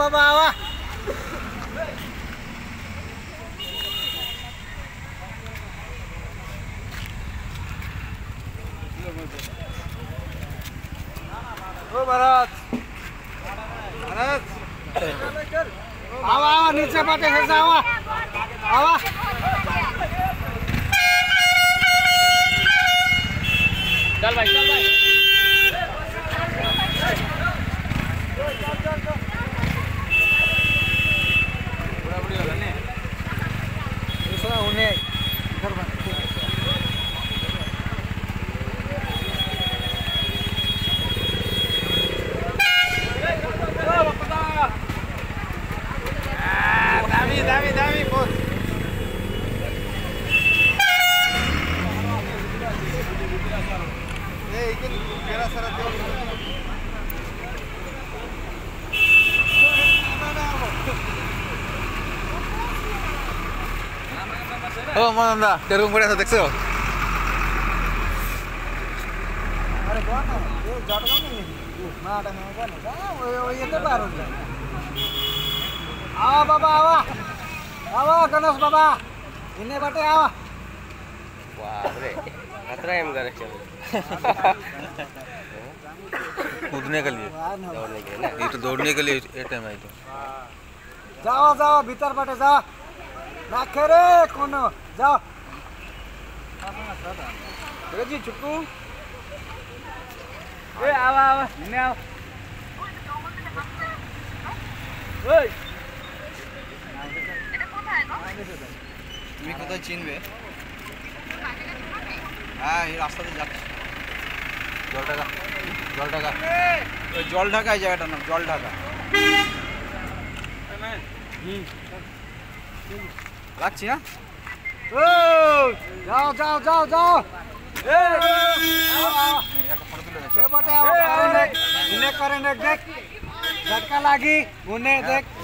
बाबा आवा ओ भरत भरत आवा आवा नीचे बाटे से आवा आवा चल भाई बुरा बुरी होला ने दूसरा होने घर बन दामी बोल इकडे तेरा सारा oh mana terung pada satu ekso ada kau ये जाट कौन है ना ada में कौन है वो ये तो बाहर होता है आवा बाबा आवा आवा गणेश बाबा इन्हें बाटे आवा वाह रे खतरा है मगर चलो कूदने के लिए दौड़ने के लिए ना ये तो दौड़ने के लिए ये टाइम है तो जाओ जाओ भीतर बाटे जाओ नाखे रे कोनो जाओ जी चुक्कू ए आवा आवा इन्हें आओ ओए তুমি কোথায় চিনবে হ্যাঁ এই রাস্তাতে যাচ্ছে জল ঢাকা ওই জল ঢাকা এই জায়গাটার নাম জল ঢাকা রাখছি না ओ जाओ जाओ जाओ जाओ ए একটা ফটো তুলে बाटे आओ इन्हें करें देख झटका लागी उन्हें देख